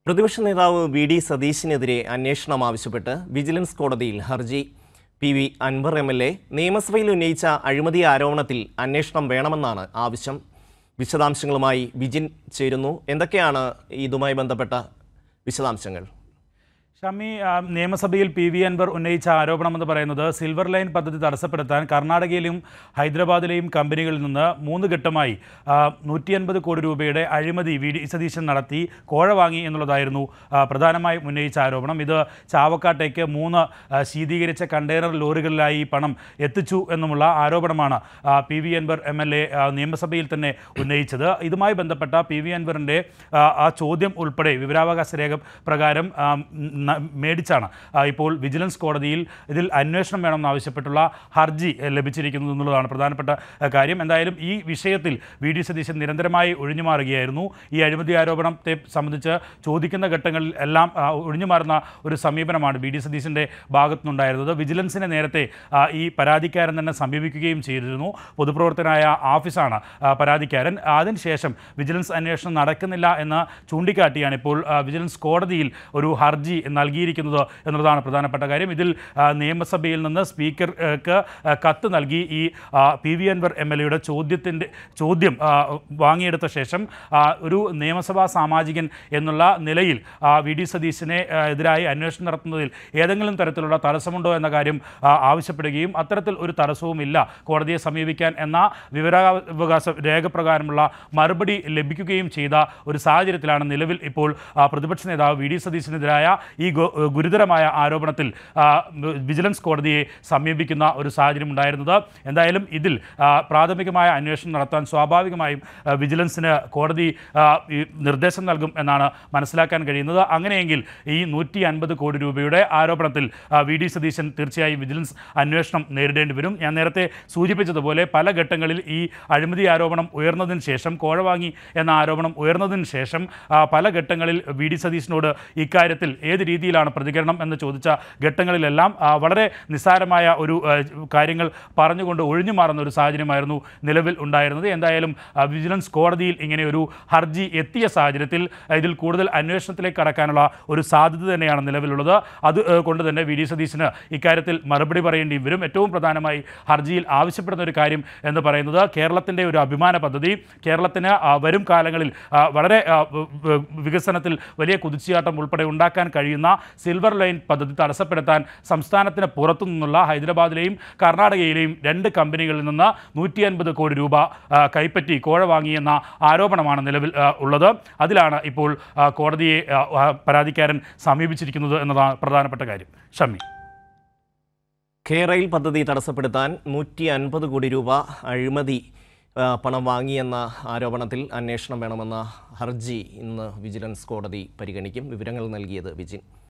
പ്രതിപക്ഷ നേതാവ് വി.ഡി. സതീശിനെതിരെ അന്വേഷണം ആവശ്യപ്പെട്ട് വിജിലൻസ് കോടതിയിൽ ഹർജി. പി.വി. അൻവർ എം.എൽ.എ. നിയമസഭയിൽ ഉന്നയിച്ച അഴിമതി ആരോപണത്തിൽ അന്വേഷണം വേണമെന്നാണ് ആവശ്യം. വിശദാംശങ്ങളുമായി വിജിൻ ചേരുന്നു. എന്തൊക്കെയാണ് ഇതുമായി ബന്ധപ്പെട്ട വിശദാംശങ്ങൾ? ഷമി, നിയമസഭയിൽ പി.വി. അൻവർ ഉന്നയിച്ച ആരോപണമെന്ന് പറയുന്നത് സിൽവർ ലൈൻ പദ്ധതി തടസ്സപ്പെടുത്താൻ കർണാടകയിലെയും ഹൈദരാബാദിലെയും കമ്പനികളിൽ നിന്ന് 3 ഘട്ടമായി 150 കോടി രൂപയുടെ അഴിമതി വി.ഡി. സതീശൻ നടത്തി കോഴ വാങ്ങി എന്നുള്ളതായിരുന്നു പ്രധാനമായും ഉന്നയിച്ച ആരോപണം. ഇത് ചാവക്കാട്ടേക്ക് 3 ശീതീകരിച്ച കണ്ടെയ്നർ ലോറികളിലായി പണം എത്തിച്ചു എന്നുമുള്ള ആരോപണമാണ് പി.വി. അൻവർ എം.എൽ.എ. നിയമസഭയിൽ തന്നെ ഉന്നയിച്ചത്. ഇതുമായി ബന്ധപ്പെട്ട പി.വി. അൻവറിൻ്റെ ആ ചോദ്യം ഉൾപ്പെടെ വിവരാവകാശ രേഖ പ്രകാരം മേടിച്ചാണ് ഇപ്പോൾ വിജിലൻസ് കോടതിയിൽ ഇതിൽ അന്വേഷണം വേണമെന്നാവശ്യപ്പെട്ടുള്ള ഹർജി ലഭിച്ചിരിക്കുന്നത് എന്നുള്ളതാണ് പ്രധാനപ്പെട്ട കാര്യം. എന്തായാലും ഈ വിഷയത്തിൽ വി.ഡി. സതീശൻ നിരന്തരമായി ഒഴിഞ്ഞുമാറുകയായിരുന്നു. ഈ അഴിമതി ആരോപണത്തെ സംബന്ധിച്ച് ചോദിക്കുന്ന ഘട്ടങ്ങളിൽ എല്ലാം ഒഴിഞ്ഞുമാറുന്ന ഒരു സമീപനമാണ് വി.ഡി. സതീശൻ്റെ ഭാഗത്തുനിന്നുണ്ടായിരുന്നത്. വിജിലൻസിനെ നേരത്തെ ഈ പരാതിക്കാരൻ തന്നെ സമീപിക്കുകയും ചെയ്തിരുന്നു. പൊതുപ്രവർത്തനായ ആഫീസാണ് പരാതിക്കാരൻ. അതിനുശേഷം വിജിലൻസ് അന്വേഷണം നടക്കുന്നില്ല എന്ന് ചൂണ്ടിക്കാട്ടിയാണ് ഇപ്പോൾ വിജിലൻസ് കോടതിയിൽ ഒരു ഹർജി നൽകിയിരിക്കുന്നത് എന്നുള്ളതാണ് പ്രധാനപ്പെട്ട കാര്യം. ഇതിൽ നിയമസഭയിൽ നിന്ന് സ്പീക്കർക്ക് കത്ത് നൽകി ഈ പി.വി. അൻവർ എം.എൽ.എയുടെ ചോദ്യം വാങ്ങിയെടുത്ത ശേഷം ഒരു നിയമസഭാ സാമാജികൻ എന്നുള്ള നിലയിൽ വി.ഡി. സതീശനെ എതിരായി അന്വേഷണം നടത്തുന്നതിൽ ഏതെങ്കിലും തരത്തിലുള്ള തടസ്സമുണ്ടോ എന്ന കാര്യം ആവശ്യപ്പെടുകയും അത്തരത്തിൽ ഒരു തടസ്സവുമില്ല കോടതിയെ സമീപിക്കാൻ എന്ന വിവരാവകാശ രേഖ പ്രകാരമുള്ള മറുപടി ലഭിക്കുകയും ചെയ്ത ഒരു സാഹചര്യത്തിലാണ് നിലവിൽ ഇപ്പോൾ പ്രതിപക്ഷ നേതാവ് വി.ഡി. സതീശനെതിരായ ഈ ഗുരുതരമായ ആരോപണത്തിൽ വിജിലൻസ് കോടതിയെ സമീപിക്കുന്ന ഒരു സാഹചര്യം ഉണ്ടായിരുന്നത്. എന്തായാലും ഇതിൽ പ്രാഥമികമായ അന്വേഷണം നടത്താൻ സ്വാഭാവികമായും വിജിലൻസിന് കോടതി നിർദ്ദേശം നൽകും എന്നാണ് മനസ്സിലാക്കാൻ കഴിയുന്നത്. അങ്ങനെയെങ്കിൽ ഈ 150 കോടി രൂപയുടെ ആരോപണത്തിൽ വി.ഡി. സതീശൻ തീർച്ചയായും വിജിലൻസ് അന്വേഷണം നേരിടേണ്ടി വരും. ഞാൻ നേരത്തെ സൂചിപ്പിച്ചതുപോലെ പല ഘട്ടങ്ങളിൽ ഈ അഴിമതി ആരോപണം ഉയർന്നതിന് ശേഷം, കോഴ വാങ്ങി എന്ന ആരോപണം ഉയർന്നതിന് ശേഷം പല ഘട്ടങ്ങളിൽ വി.ഡി. സതീശനോട് ഇക്കാര്യത്തിൽ ഏത് രീതിയിലാണ് പ്രതികരണം എന്ന് ചോദിച്ച ഘട്ടങ്ങളിലെല്ലാം വളരെ നിസ്സാരമായ ഒരു കാര്യങ്ങൾ പറഞ്ഞുകൊണ്ട് ഒഴിഞ്ഞു മാറുന്ന ഒരു സാഹചര്യമായിരുന്നു നിലവിൽ ഉണ്ടായിരുന്നത്. എന്തായാലും വിജിലൻസ് കോടതിയിൽ ഇങ്ങനെ ഒരു ഹർജി എത്തിയ സാഹചര്യത്തിൽ ഇതിൽ കൂടുതൽ അന്വേഷണത്തിലേക്ക് കടക്കാനുള്ള ഒരു സാധ്യത തന്നെയാണ് നിലവിലുള്ളത്. അതുകൊണ്ട് തന്നെ വി.ഡി. സതീശന് ഇക്കാര്യത്തിൽ മറുപടി പറയേണ്ടി വരും. ഏറ്റവും പ്രധാനമായി ഹർജിയിൽ ആവശ്യപ്പെടുന്ന ഒരു കാര്യം എന്ന് പറയുന്നത് കേരളത്തിൻ്റെ ഒരു അഭിമാന പദ്ധതി, കേരളത്തിന് വരും കാലങ്ങളിൽ വളരെ വികസനത്തിൽ വലിയ കുതിച്ചുചാട്ടം ഉൾപ്പെടെ ഉണ്ടാക്കാൻ കഴിയുന്ന സിൽവർ ലൈൻ പദ്ധതി തടസ്സപ്പെടുത്താൻ സംസ്ഥാനത്തിന് പുറത്തു നിന്നുള്ള ഹൈദരാബാദിലെയും കർണാടകയിലെയും 2 കമ്പനികളിൽ നിന്ന് 150 കോടി രൂപ കൈപ്പറ്റി കോഴ വാങ്ങിയെന്ന ആരോപണമാണ് നിലവിൽ ഉള്ളത്. അതിലാണ് ഇപ്പോൾ കോടതിയെ പരാതിക്കാരൻ സമീപിച്ചിരിക്കുന്നത് എന്നതാണ് പ്രധാനപ്പെട്ട കാര്യം. ഷമി, കെയറയിൽ പദ്ധതി തടസ്സപ്പെടുത്താൻ 150 കോടി രൂപ അഴിമതി പണം വാങ്ങിയെന്ന ആരോപണത്തിൽ അന്വേഷണം വേണമെന്ന ഹർജി ഇന്ന് വിജിലൻസ് കോടതി പരിഗണിക്കും. വിവരങ്ങൾ നൽകിയത് വിജിൻ.